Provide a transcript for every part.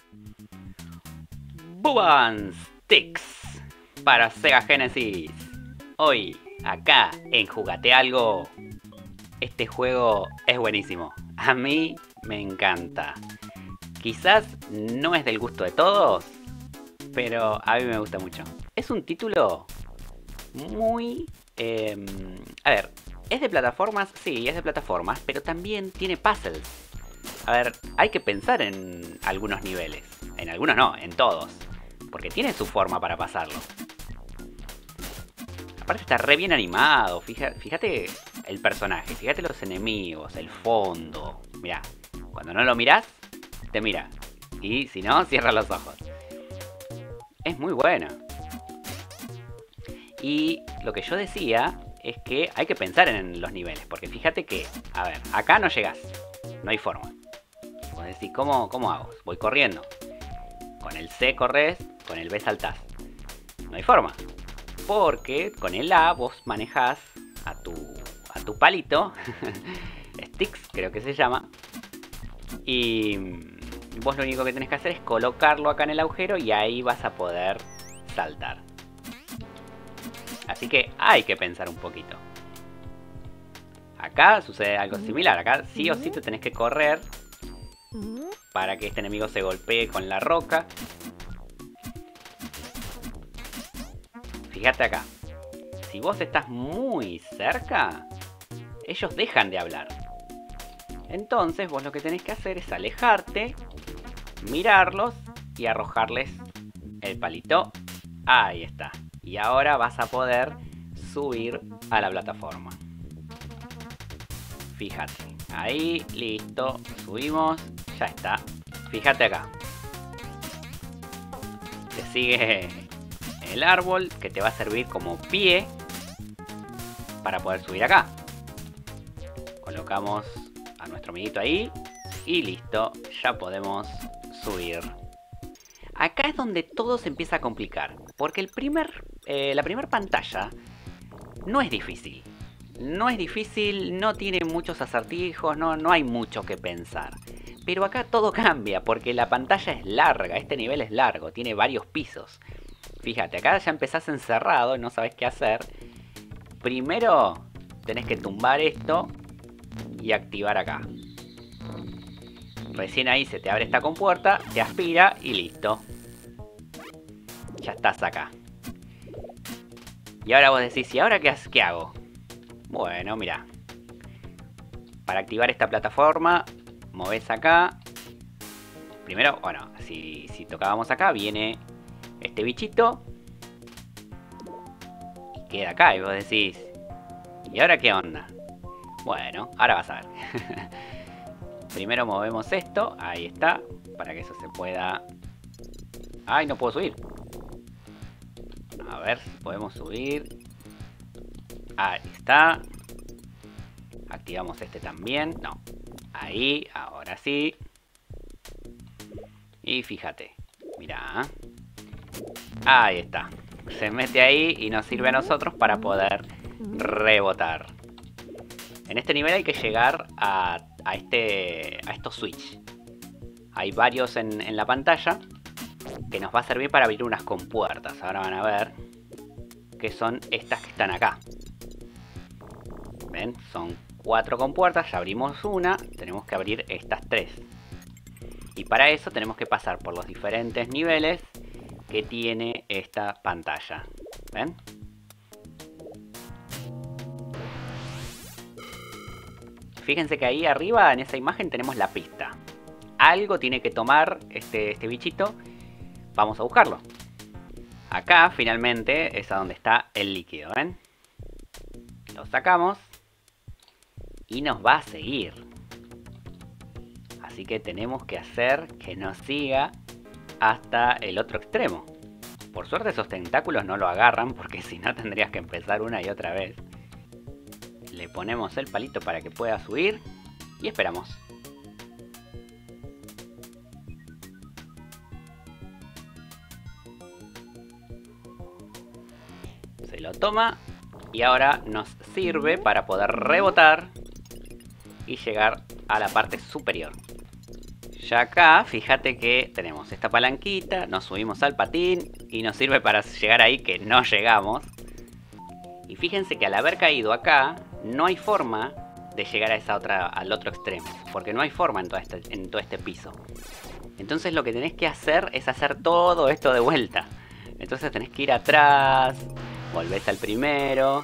Booban Sticks para Sega Genesis. Hoy, acá en Jugate Algo, este juego es buenísimo. A mí me encanta. Quizás no es del gusto de todos, pero a mí me gusta mucho. Es un título muy... a ver, ¿es de plataformas? Sí, es de plataformas, pero también tiene puzzles. A ver, hay que pensar en algunos niveles. En algunos no, en todos. Porque tiene su forma para pasarlo. Aparte está re bien animado. Fíjate el personaje, fíjate los enemigos, el fondo. Mirá, cuando no lo mirás, te mira. Y si no, cierra los ojos. Es muy bueno. Y lo que yo decía es que hay que pensar en los niveles. Porque fíjate que, a ver, acá no llegás. No hay forma. Vos decís, ¿cómo hago? Voy corriendo. Con el C corres, con el B saltás. No hay forma. Porque con el A vos manejás a tu palito. Sticks creo que se llama. Y vos lo único que tenés que hacer es colocarlo acá en el agujero y ahí vas a poder saltar. Así que hay que pensar un poquito. Acá sucede algo similar. Acá sí o sí te tenés que correr para que este enemigo se golpee con la roca. Fíjate acá. Si vos estás muy cerca, ellos dejan de hablar. Entonces vos lo que tenés que hacer es alejarte, mirarlos y arrojarles el palito. Ahí está. Y ahora vas a poder subir a la plataforma. Fíjate. Ahí, listo. Subimos. Ya está. Fíjate acá. Te sigue el árbol que te va a servir como pie para poder subir acá. Colocamos a nuestro amiguito ahí y listo, ya podemos subir. Acá es donde todo se empieza a complicar, porque la primera pantalla no es difícil. No es difícil, no tiene muchos acertijos, no hay mucho que pensar. Pero acá todo cambia, porque la pantalla es larga, este nivel es largo, tiene varios pisos. Fíjate, acá ya empezás encerrado y no sabes qué hacer. Primero tenés que tumbar esto y activar acá. Recién ahí se te abre esta compuerta, te aspira y listo. Ya estás acá. Y ahora vos decís, ¿y ahora qué hago? Bueno, mira. Para activar esta plataforma, movés acá. Primero, bueno, si tocábamos acá, viene este bichito. Y queda acá y vos decís, ¿y ahora qué onda? Bueno, ahora vas a ver. Primero movemos esto, ahí está, para que eso se pueda... ¡Ay, no puedo subir! A ver si podemos subir. Ahí está. Activamos este también. No. Ahí, ahora sí. Y fíjate. Mirá. Ahí está. Se mete ahí y nos sirve a nosotros para poder rebotar. En este nivel hay que llegar a estos switch. Hay varios en la pantalla que nos va a servir para abrir unas compuertas. Ahora van a ver que son estas que están acá. ¿Ven? Son 4 compuertas, ya abrimos una, tenemos que abrir estas 3. Y para eso tenemos que pasar por los diferentes niveles que tiene esta pantalla. ¿Ven? Fíjense que ahí arriba en esa imagen tenemos la pista. Algo tiene que tomar este bichito. Vamos a buscarlo. Acá finalmente es a donde está el líquido, ¿ven? Lo sacamos y nos va a seguir. Así que tenemos que hacer que nos siga hasta el otro extremo. Por suerte esos tentáculos no lo agarran, porque si no tendrías que empezar una y otra vez. Le ponemos el palito para que pueda subir y esperamos. Se lo toma y ahora nos sirve para poder rebotar y llegar a la parte superior. Ya acá, fíjate que tenemos esta palanquita, nos subimos al patín y nos sirve para llegar ahí que no llegamos. Y fíjense que al haber caído acá, no hay forma de llegar a esa otra, al otro extremo, porque no hay forma en todo este piso. Entonces lo que tenés que hacer es hacer todo esto de vuelta. Entonces tenés que ir atrás, volvés al primero,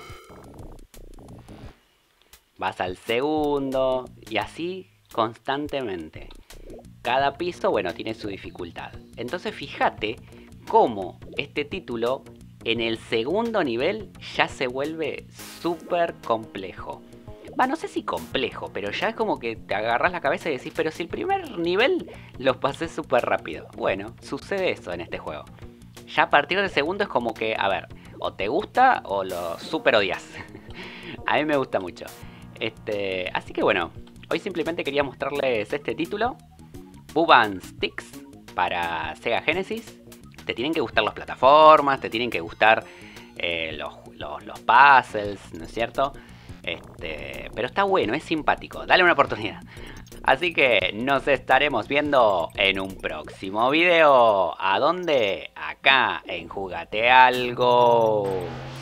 vas al segundo y así constantemente. Cada piso, bueno, tiene su dificultad. Entonces fíjate cómo este título en el segundo nivel ya se vuelve súper complejo. Va, no sé si complejo, pero ya es como que te agarras la cabeza y decís, pero si el primer nivel lo pasé súper rápido. Bueno, sucede eso en este juego. Ya a partir del segundo es como que, a ver, o te gusta o lo super odias. A mí me gusta mucho. Así que bueno, hoy simplemente quería mostrarles este título. Boo Band Sticks para Sega Genesis. Te tienen que gustar las plataformas, te tienen que gustar los puzzles, ¿no es cierto? Pero está bueno, es simpático, dale una oportunidad. Así que nos estaremos viendo en un próximo video. ¿A dónde? Acá en Jugate Algo.